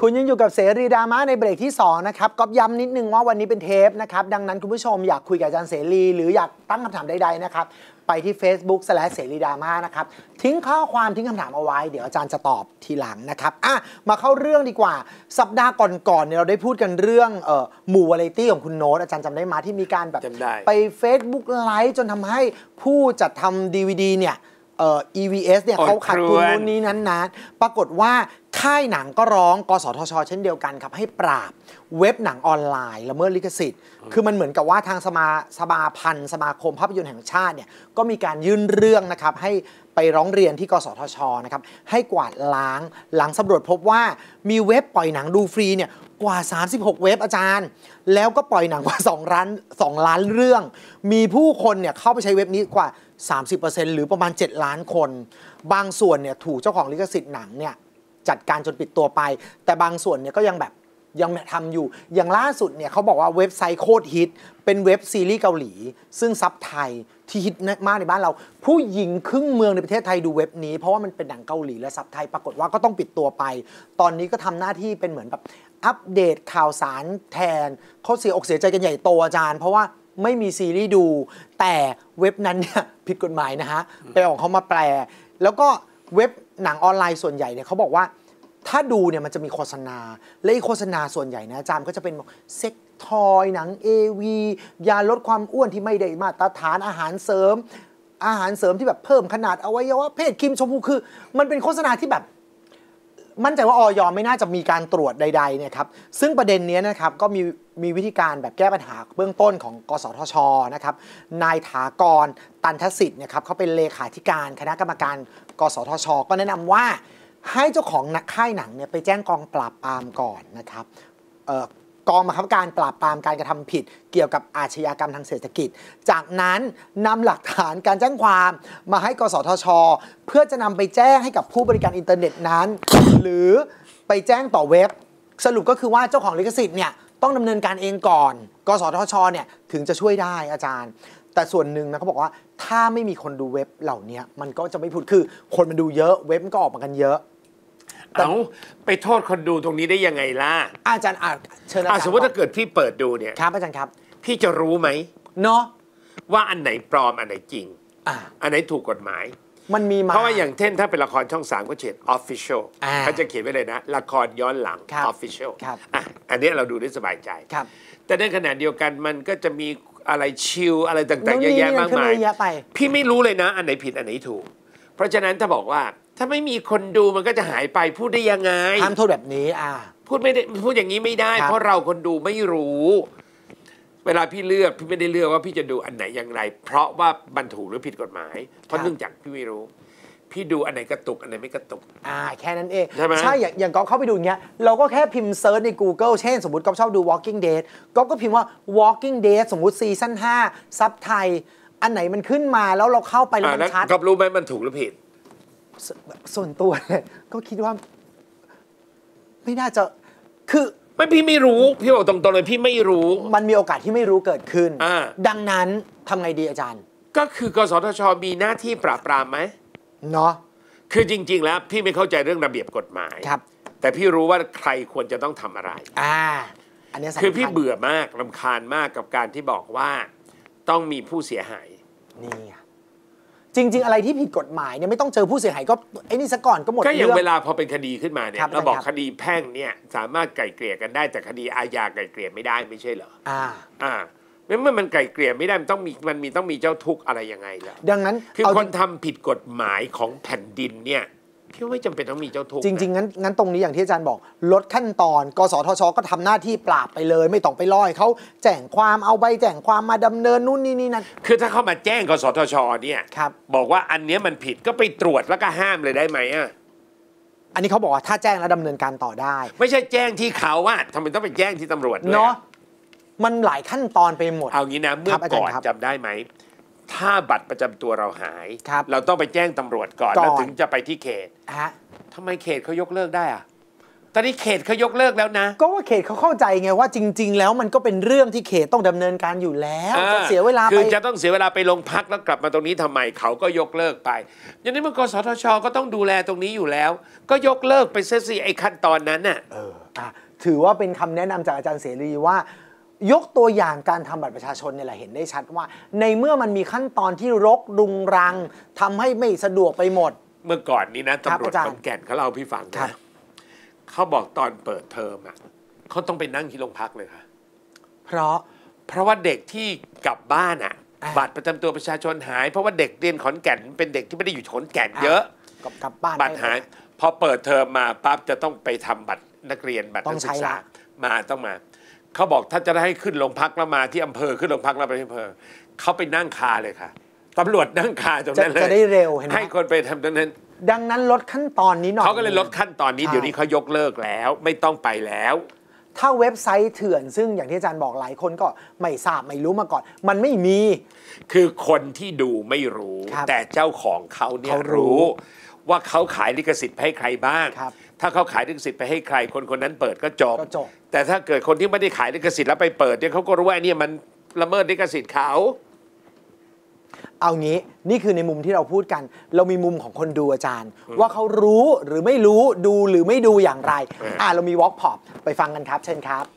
คุณยังอยู่กับเสรีดราม่าในเบรกที่2นะครับก็ย้ำนิดนึงว่าวันนี้เป็นเทปนะครับดังนั้นคุณผู้ชมอยากคุยกับอาจารย์เสรีหรืออยากตั้งคำถามใดๆนะครับไปที่ Facebook เสรีดราม่านะครับทิ้งข้อความทิ้งคำถามเอาไว้เดี๋ยวอาจารย์จะตอบทีหลังนะครับมาเข้าเรื่องดีกว่าสัปดาห์ก่อนๆเนี่ยเราได้พูดกันเรื่องหมู่วาไรตี้ของคุณโน้ตอาจารย์จำได้มาที่มีการแบบไป Facebook ไลฟ์จนทำให้ผู้จัดทำ DVD เนี่ยEVS เนี่ยเขาขาดทุนนู่นนี้นั้นปรากฏว่าค่ายหนังก็ร้องกสทช.เช่นเดียวกันครับให้ปราบเว็บหนังออนไลน์ละเมิดลิขสิทธิ์คือมันเหมือนกับว่าทางสมาคมภาพยนตร์แห่งชาติเนี่ยก็มีการยื่นเรื่องนะครับให้ไปร้องเรียนที่กสทช.นะครับให้กวาดล้างหลังสำรวจพบว่ามีเว็บปล่อยหนังดูฟรีเนี่ยกว่า36เว็บอาจารย์แล้วก็ปล่อยหนังกว่า2 ล้านเรื่องมีผู้คนเนี่ยเข้าไปใช้เว็บนี้กว่า30% หรือประมาณ7 ล้านคนบางส่วนเนี่ยถูกเจ้าของลิขสิทธิ์หนังเนี่ยจัดการจนปิดตัวไปแต่บางส่วนเนี่ยก็ยังทำอยู่อย่างล่าสุดเนี่ยเขาบอกว่าเว็บไซต์โคตรฮิตเป็นเว็บซีรีส์เกาหลีซึ่งซับไทยที่ฮิตมากในบ้านเราผู้หญิงครึ่งเมืองในประเทศไทยดูเว็บนี้เพราะว่ามันเป็นหนังเกาหลีและซับไทยปรากฏว่าก็ต้องปิดตัวไปตอนนี้ก็ทำหน้าที่เป็นเหมือนแบบอัปเดตข่าวสารแทนเขาเสียอกเสียใจกันใหญ่โตอาจารย์เพราะว่าไม่มีซีรีส์ดูแต่เว็บนั้นเนี่ยผิดกฎหมายนะฮะไปออกเขามาแปลแล้วก็เว็บหนังออนไลน์ส่วนใหญ่เนี่ยเขาบอกว่าถ้าดูเนี่ยมันจะมีโฆษณาและโฆษณาส่วนใหญ่นะอาจารย์ก็จะเป็นเซ็กทอยหนัง AV ยาลดความอ้วนที่ไม่ได้มาตรฐานอาหารเสริมที่แบบเพิ่มขนาดอวัยวะเพศครีมชมพูคือมันเป็นโฆษณาที่แบบมั่นใจว่าอย.ไม่น่าจะมีการตรวจใดๆเนี่ยครับซึ่งประเด็นนี้นะครับก็มีวิธีการแบบแก้ปัญหาเบื้องต้นของกสทช.นะครับนายถากรตันทสิทธิ์เนี่ยครับเขาเป็นเลขาธิการคณะกรรมการกสทช.ก็แนะนำว่าให้เจ้าของค่ายหนังเนี่ยไปแจ้งกองปราบปรามก่อนนะครับกองบังคับการปราบปรามการกระทำผิดเกี่ยวกับอาชญากรรมทางเศรษฐกิจจากนั้นนำหลักฐานการแจ้งความมาให้กสทช.เพื่อจะนำไปแจ้งให้กับผู้บริการอินเทอร์เน็ตนั้นหรือไปแจ้งต่อเว็บสรุปก็คือว่าเจ้าของลิขสิทธิ์เนี่ยต้องดำเนินการเองก่อนกสทช.เนี่ยถึงจะช่วยได้อาจารย์แต่ส่วนหนึ่งนะเขาบอกว่าถ้าไม่มีคนดูเว็บเหล่านี้มันก็จะไม่พูดคือคนมันดูเยอะเว็บมันก็ออกมากันเยอะไปโทษคนดูตรงนี้ได้ยังไงล่ะอาจารย์เชิญอาจารย์สมมติถ้าเกิดพี่เปิดดูเนี่ยครับอาจารย์ครับพี่จะรู้ไหมเนาะว่าอันไหนปลอมอันไหนจริงอันไหนถูกกฎหมายมันมีมาเพราะว่าอย่างเช่นถ้าเป็นละครช่อง3ก็เขียน official เขาจะเขียนไว้เลยนะละครย้อนหลัง official อันนี้เราดูได้สบายใจแต่ในขณะเดียวกันมันก็จะมีอะไรชิลอะไรต่างๆเยอะแยะมากมายพี่ไม่รู้เลยนะอันไหนผิดอันไหนถูกเพราะฉะนั้นถ้าบอกว่าถ้าไม่มีคนดูมันก็จะหายไปพูดได้ยังไงห้ามโทษแบบนี้พูดไม่ได้พูดอย่างนี้ไม่ได้เพราะเราคนดูไม่รู้เวลาพี่เลือกพี่ไม่ได้เลือกว่าพี่จะดูอันไหนอย่างไรเพราะว่ามันถูกหรือผิดกฎหมายเพราะเนื่องจากพี่ไม่รู้พี่ดูอันไหนกระตุกอันไหนไม่กระตุกแค่นั้นเองใช่อย่างก๊อฟเข้าไปดูอย่างเงี้ยเราก็แค่พิมพ์เซิร์ชใน Google เช่นสมมติก๊อฟชอบดู Walking Dead ก๊อฟก็พิมพ์ว่า Walking Dead สมมุติซีซั่น5ซับไทยอันไหนมันขึ้นมาแล้วเราเข้าไปแล้วมันชัดก๊อฟรู้ไหมมันถูกหรือผิดส่วนตัวก็คิดว่าไม่น่าจะคือพี่ไม่รู้พี่บอกตรงๆเลยพี่ไม่รู้มันมีโอกาสที่ไม่รู้เกิดขึ้นดังนั้นทำไงดีอาจารย์ก็คือกสทช.มีหน้าที่ปราบปรามไหมเนาะคือจริงๆแล้วพี่ไม่เข้าใจเรื่องระเบียบกฎหมายครับแต่พี่รู้ว่าใครควรจะต้องทำอะไรอันนี้คือพี่เบื่อมากรำคาญมากกับการที่บอกว่าต้องมีผู้เสียหายนี่จริงๆอะไรที่ผิดกฎหมายเนี่ยไม่ต้องเจอผู้เสียหายก็ไอ้นี่ซะก่อนก็หมดก็อย่างเวลาพอเป็นคดีขึ้นมาเนี่ยเราบอกคดีแพ่งเนี่ยสามารถไกล่เกลี่ยกันได้แต่คดีอาญาไกล่เกลี่ยไม่ได้ไม่ใช่เหรอเมื่อมันไกล่เกลี่ยไม่ได้มันต้องมีเจ้าทุกข์อะไรยังไงล่ะดังนั้นคือคนทำผิดกฎหมายของแผ่นดินเนี่ยพี่ไม่จำเป็นต้องมีเจ้าทุกข์จริงๆงั้นตรงนี้อย่างที่อาจารย์บอกลดขั้นตอนกสทช.ก็ทำหน้าที่ปราบไปเลยไม่ต้องไปล่อเขาแจ้งความเอาใบแจ้งความมาดำเนินนู่นนี่นั่นคือถ้าเขามาแจ้งกสทช.เนี่ยบอกว่าอันนี้มันผิดก็ไปตรวจแล้วก็ห้ามเลยได้ไหมอันนี้เขาบอกว่าถ้าแจ้งแล้วดำเนินการต่อได้ไม่ใช่แจ้งที่เขาว่าทำไมต้องไปแจ้งที่ตำรวจด้วยเนาะมันหลายขั้นตอนไปหมดเอางี้นะเมื่อก่อนจำได้ไหมถ้าบัตรประจำตัวเราหายเราต้องไปแจ้งตำรวจก่อนแล้วถึงจะไปที่เขตทำไมเขตเขายกเลิกได้ตอนนี้เขตเขายกเลิกแล้วนะก็ว่าเขตเขาเข้าใจไงว่าจริงๆแล้วมันก็เป็นเรื่องที่เขตต้องดำเนินการอยู่แล้วจะเสียเวลาไปคือจะต้องเสียเวลาไปโรงพักแล้วกลับมาตรงนี้ทำไมเขาก็ยกเลิกไปอย่างนี้มันกสทชก็ต้องดูแลตรงนี้อยู่แล้วก็ยกเลิกไปซะสิไอ้ขั้นตอนนั้นน่ะถือว่าเป็นคำแนะนำจากอาจารย์เสรีว่ายกตัวอย่างการทำบัตรประชาชนเนี่ยแหละเห็นได้ชัดว่าในเมื่อมันมีขั้นตอนที่รกรุงรังทำให้ไม่สะดวกไปหมดเมื่อก่อนนี้นะตำรวจขอนแก่นเขาเล่าพี่ฟังนะเขาบอกตอนเปิดเทอมอ่ะเขาต้องไปนั่งที่โรงพักเลยค่ะเพราะว่าเด็กที่กลับบ้านอ่ะบัตรประจำตัวประชาชนหายเพราะว่าเด็กเรียนขอนแก่นเป็นเด็กที่ไม่ได้อยู่ขอนแก่นเยอะกลับบ้านบัตรหายพอเปิดเทอมมาปั๊บจะต้องไปทำบัตรนักเรียนบัตรนักศึกษาต้องมาเขาบอกถ้าจะได้ให้ขึ้นโรงพักแล้วมาที่อำเภอขึ้นโรงพักแล้วไปที่อำเภอเขาไปนั่งคาเลยค่ะตำรวจนั่งคาตรงนั้นเลยจะได้เร็วเห็นไหมให้คนไปทำตรงนั้นดังนั้นลดขั้นตอนนี้หน่อยเขาก็เลยลดขั้นตอนนี้เดี๋ยวนี้เขายกเลิกแล้วไม่ต้องไปแล้วถ้าเว็บไซต์เถื่อนซึ่งอย่างที่อาจารย์บอกหลายคนก็ไม่ทราบไม่รู้มาก่อนมันไม่มีคือคนที่ดูไม่รู้แต่เจ้าของเขาเนี่ยรู้ว่าเขาขายลิขสิทธิ์ให้ใครบ้างถ้าเขาขายลิขสิทธิ์ไปให้ใครคนคนนั้นเปิดก็จบแต่ถ้าเกิดคนที่ไม่ได้ขายลิขสิทธิ์แล้วไปเปิดเนี่ยเขาก็รู้ว่านี่มันละเมิดลิขสิทธิ์เขาเอางี้นี่คือในมุมที่เราพูดกันเรามีมุมของคนดูอาจารย์ว่าเขารู้หรือไม่รู้ดูหรือไม่ดูอย่างไรเรามีวอล์กพอปไปฟังกันครับเชิญครับ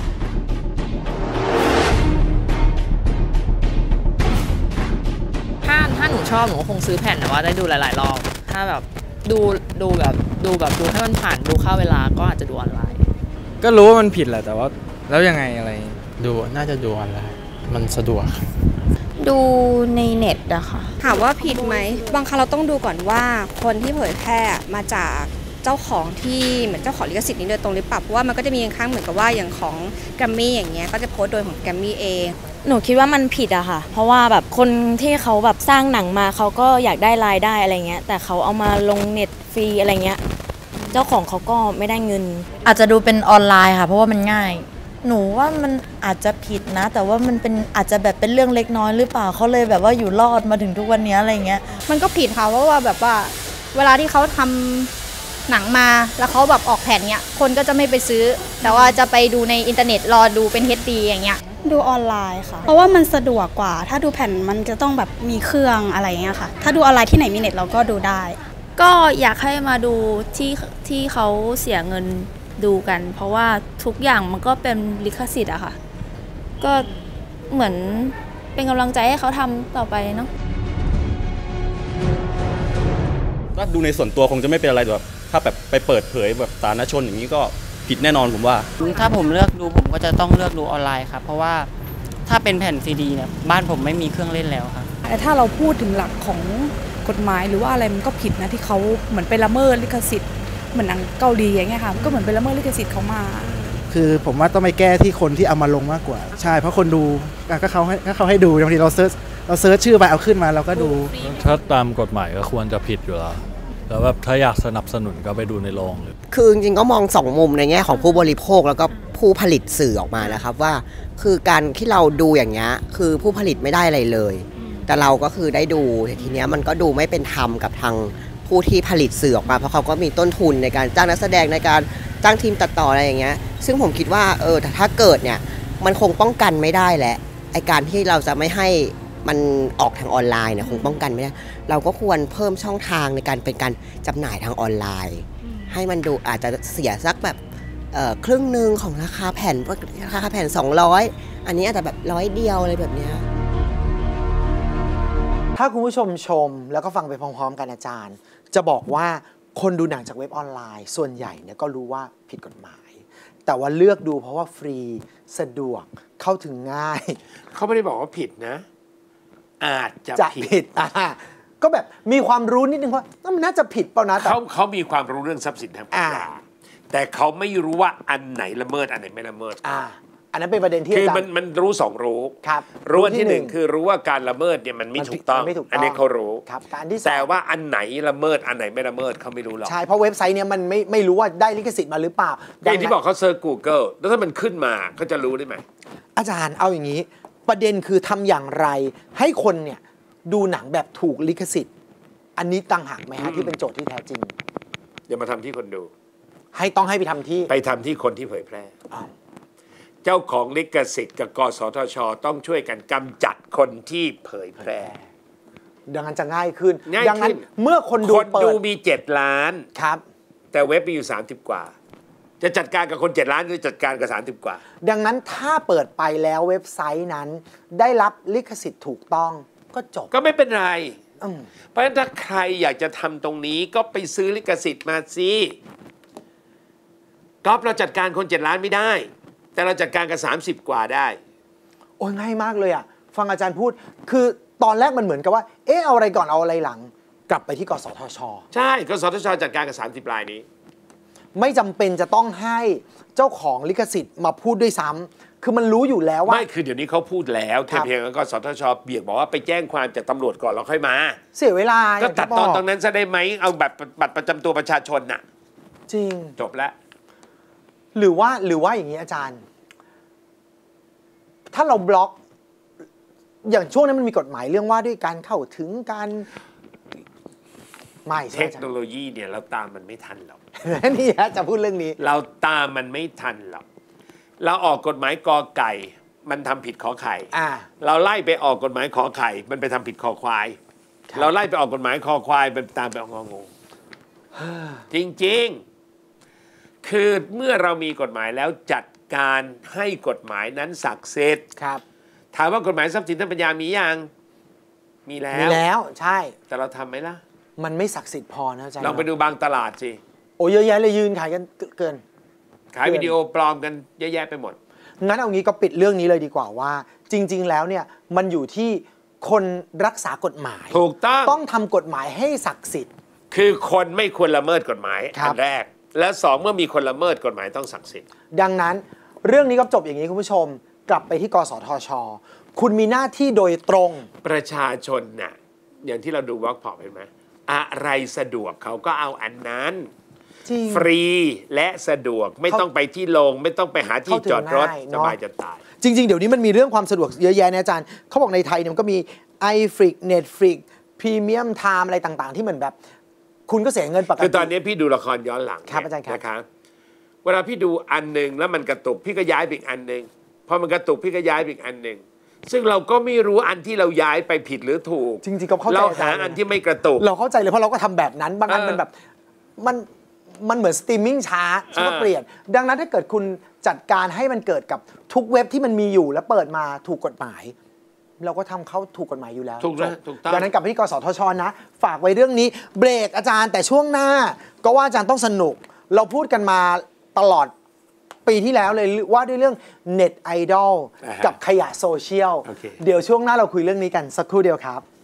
ถ้าหนูชอบหนูคงซื้อแผ่นแต่ว่าได้ดูหลายๆรอบถ้าแบบดูให้มันผ่านดูเข้าเวลาก็อาจจะดูออนไลน์ก็รู้ว่ามันผิดแหละแต่ว่าแล้วยังไงอะไรดูน่าจะดูออนไลน์มันสะดวกดูในเน็ตอะค่ะถามว่าผิดไหมบางครั้งเราต้องดูก่อนว่าคนที่เผยแพร่มาจากเจ้าของที่เหมือนเจ้าของลิขสิทธิ์นี้โดยตรงหรือเปล่าเพราะว่ามันก็จะมีข้างเหมือนกับว่าอย่างของแกรมมี่อย่างเงี้ยก็จะโพสต์โดยของแกรมมี่เองหนูคิดว่ามันผิดอะค่ะเพราะว่าแบบคนที่เขาแบบสร้างหนังมาเขาก็อยากได้รายได้อะไรเงี้ยแต่เขาเอามาลงเน็ตฟรีอะไรเงี้ยเจ้าของเขาก็ไม่ได้เงินอาจจะดูเป็นออนไลน์ค่ะเพราะว่ามันง่ายหนูว่ามันอาจจะผิดนะแต่ว่ามันเป็นอาจจะแบบเป็นเรื่องเล็กน้อยหรือเปล่าเขาเลยแบบว่าอยู่รอดมาถึงทุกวันนี้อะไรเงี้ยมันก็ผิดค่ะเพราะว่าแบบว่าเวลาที่เขาทำหนังมาแล้วเขาแบบออกแผ่นเนี้ยคนก็จะไม่ไปซื้อแต่ว่าจะไปดูในอินเทอร์เน็ตรอดูเป็น HD อย่างเงี้ยดูออนไลน์ค่ะเพราะว่ามันสะดวกกว่าถ้าดูแผ่นมันจะต้องแบบมีเครื่องอะไรเงี้ยค่ะถ้าดูออนไลน์ที่ไหนมีเน็ตเราก็ดูได้ก็อยากให้มาดูที่เขาเสียเงินดูกันเพราะว่าทุกอย่างมันก็เป็นลิขสิทธิ์อะค่ะก็เหมือนเป็นกำลังใจให้เขาทำต่อไปเนาะก็ดูในส่วนตัวคงจะไม่เป็นอะไรแบบถ้าแบบไปเปิดเผยแบบสาธารณชนอย่างนี้ก็ผิดแน่นอนผมว่าถ้าผมเลือกดูผมก็จะต้องเลือกดูออนไลน์ครับเพราะว่าถ้าเป็นแผ่นซีดีเนี่ยบ้านผมไม่มีเครื่องเล่นแล้วครับแต่ถ้าเราพูดถึงหลักของกฎหมายหรือว่าอะไรมันก็ผิดนะที่เขาเหมือนไปละเมิดลิขสิทธิ์เหมือนหนังเกาหลีอย่างเงี้ยค่ะก็เหมือนไปละเมิดลิขสิทธิ์เขามาคือผมว่าต้องไปแก้ที่คนที่เอามาลงมากกว่าใช่เพราะคนดูก็เขาให้ดูบางทีเราเซิร์ชชื่อไปเอาขึ้นมาเราก็ดูถ้าตามกฎหมายก็ควรจะผิดอยู่แล้วแบบถ้าอยากสนับสนุนก็ไปดูในโรงคือจริงๆก็มองสองมุมในแง่ของผู้บริโภคแล้วก็ผู้ผลิตสื่อออกมานะครับว่าคือการที่เราดูอย่างเงี้ยคือผู้ผลิตไม่ได้อะไรเลยแต่เราก็คือได้ดูแต่ทีเนี้ยมันก็ดูไม่เป็นธรรมกับทางผู้ที่ผลิตสื่อออกมาเพราะเขาก็มีต้นทุนในการจ้างนักแสดงในการจ้างทีมตัดต่ออะไรอย่างเงี้ยซึ่งผมคิดว่าแต่ถ้าเกิดเนี่ยมันคงป้องกันไม่ได้แหละไอการที่เราจะไม่ให้มันออกทางออนไลน์เนี่ยคงป้องกันไม่ได้เราก็ควรเพิ่มช่องทางในการเป็นการจำหน่ายทางออนไลน์ให้มันดูอาจจะเสียสักแบบครึ่งนึงของราคาแผ่น200อันนี้อาจจะแบบ100เดียวอะไรแบบเนี้ยถ้าคุณผู้ชมชมแล้วก็ฟังไปพร้อมๆกันอาจารย์จะบอกว่าคนดูหนังจากเว็บออนไลน์ส่วนใหญ่เนี่ยก็รู้ว่าผิดกฎหมายแต่ว่าเลือกดูเพราะว่าฟรีสะดวกเข้าถึงง่ายเขาไม่ได้บอกว่าผิดนะอาจจะผิดก็แบบมีความรู้นิดนึงว่ามันน่าจะผิดเปล่านะแต่เขามีความรู้เรื่องทรัพย์สินทางปัญญาแต่เขาไม่รู้ว่าอันไหนละเมิดอันไหนไม่ละเมิดอันนั้นเป็นประเด็นที่คือมันรู้2รู้รู้อันที่1คือรู้ว่าการละเมิดเนี่ยมันไม่ถูกต้องอันนี้เขารู้แต่ว่าอันไหนละเมิดอันไหนไม่ละเมิดเขาไม่รู้หรอกใช่เพราะเว็บไซต์เนี่ยมันไม่รู้ว่าได้ลิขสิทธิ์มาหรือเปล่าอย่างที่บอกเขาเซิร์ช Google แล้วถ้ามันขึ้นมาเขาจะรู้ได้ไหมอาจารย์เอาอย่างนี้ประเด็นคือทำอย่างไรให้คนเนี่ยดูหนังแบบถูกลิขสิทธิ์อันนี้ต่างหากไหมฮะที่เป็นโจทย์ที่แท้จริงเดี๋ยวมาทำที่คนดูต้องให้ไปทำที่คนที่เผยแพร่เจ้าของลิขสิทธิ์กับกสทช.ต้องช่วยกันกำจัดคนที่เผยแพร่ดังนั้นจะง่ายขึ้นดังนั้นเมื่อคนดูมี7 ล้านครับแต่เว็บมีอยู่30 กว่าจะจัดการกับคน7 ล้านหรือจัดการกับ30 กว่าดังนั้นถ้าเปิดไปแล้วเว็บไซต์นั้นได้รับลิขสิทธิ์ถูกต้องก็จบก็ไม่เป็นไรเพราะฉะนั้นถ้าใครอยากจะทำตรงนี้ก็ไปซื้อลิขสิทธิ์มาสิก๊อฟเราจัดการคน7 ล้านไม่ได้แต่เราจัดการกับ30 กว่าได้โอ้ยง่ายมากเลยอ่ะฟังอาจารย์พูดคือตอนแรกมันเหมือนกับว่าเอาอะไรก่อนเอาอะไรหลังกลับไปที่กสทช. ใช่กสทช.จัดการกับ30 รายนี้ไม่จำเป็นจะต้องให้เจ้าของลิขสิทธิ์มาพูดด้วยซ้ำคือมันรู้อยู่แล้วว่าไม่คือเดี๋ยวนี้เขาพูดแล้วเพียงแล้วก็สทช.เบียกบอกว่าไปแจ้งความจากตำรวจก่อนแล้วค่อยมาเสียเวลาก็ตัดตอนตรงนั้นซะได้ไหมเอาบัตรประจำตัวประชาชนน่ะจริงจบแล้วหรือว่าอย่างนี้อาจารย์ถ้าเราบล็อกอย่างช่วงนั้นมันมีกฎหมายเรื่องว่าด้วยการเข้าถึงการไม่เทคโนโลยีเนี่ยเราตามมันไม่ทันหรอกนี่ฮะจะพูดเรื่องนี้เราตามมันไม่ทันหรอกเราออกกฎหมายกอไก่มันทำผิดขอไข่เราไล่ไปออกกฎหมายขอไข่มันไปทำผิดคอควายเราไล่ไปออกกฎหมายคอควายมันตามไปออกงงจริงๆคือเมื่อเรามีกฎหมายแล้วจัดการให้กฎหมายนั้นศักดิ์สิทธิ์ครับถามว่ากฎหมายทรัพย์สินทางปัญญามียังมีแล้วใช่แต่เราทำไหมล่ะมันไม่ศักดิ์สิทธิ์พอนะอาจารย์ลองไปดูบางตลาดสิโอ้เยอะแยะเลยยืนขายกันเกินขายวิดีโอปลอมกันเยอะแยะไปหมดงั้นเอางี้ก็ปิดเรื่องนี้เลยดีกว่าว่าจริงๆแล้วเนี่ยมันอยู่ที่คนรักษากฎหมายถูกต้องทำกฎหมายให้ศักดิ์สิทธิ์คือคนไม่ควรละเมิดกฎหมายอันแรกและ2เมื่อมีคนละเมิดกฎหมายต้องศักดิ์สิทธิ์ดังนั้นเรื่องนี้ก็จบอย่างนี้คุณผู้ชมกลับไปที่กสทช.คุณมีหน้าที่โดยตรงประชาชนน่ะอย่างที่เราดูวอล์กพอปเห็นไหมอะไรสะดวกเขาก็เอาอันนั้นฟรีและสะดวกไม่ต้องไปที่โรงไม่ต้องไปหาที่จอดรถสบายจะตายจริงๆเดี๋ยวนี้มันมีเรื่องความสะดวกเยอะแยะนะอาจารย์เขาบอกในไทยเนี่ยมันก็มี iFlix Netflix Premium Time อะไรต่างๆที่เหมือนแบบคุณก็เสียเงินปกติคือตอนนี้พี่ดูละครย้อนหลังครับอาจารย์ครับนะครับเวลาพี่ดูอันหนึ่งแล้วมันกระตุกพี่ก็ย้ายไปอีกอันหนึ่งพอมันกระตุกพี่ก็ย้ายไปอีกอันหนึ่งซึ่งเราก็ไม่รู้อันที่เราย้ายไปผิดหรือถูกจริงๆก็เข้าใจเราหาอันที่ไม่กระตุกเราเข้าใจเลยเพราะเราก็ทำแบบนั้นบางอันมันแบบมันเหมือนสตรีมมิ่งช้าก็เปลี่ยนดังนั้นถ้าเกิดคุณจัดการให้มันเกิดกับทุกเว็บที่มันมีอยู่แล้วเปิดมาถูกกฎหมายเราก็ทำเข้าถูกกฎหมายอยู่แล้วถูกต้องดังนั้นกลับไปที่กสทช.นะฝากไว้เรื่องนี้เบรกอาจารย์แต่ช่วงหน้าก็ว่าอาจารย์ต้องสนุกเราพูดกันมาตลอดปีที่แล้วเลยว่าด้วยเรื่องเน็ตไอดอลกับขยะโซเชียลเดี๋ยวช่วงหน้าเราคุยเรื่องนี้กันสักครู่เดียวครับ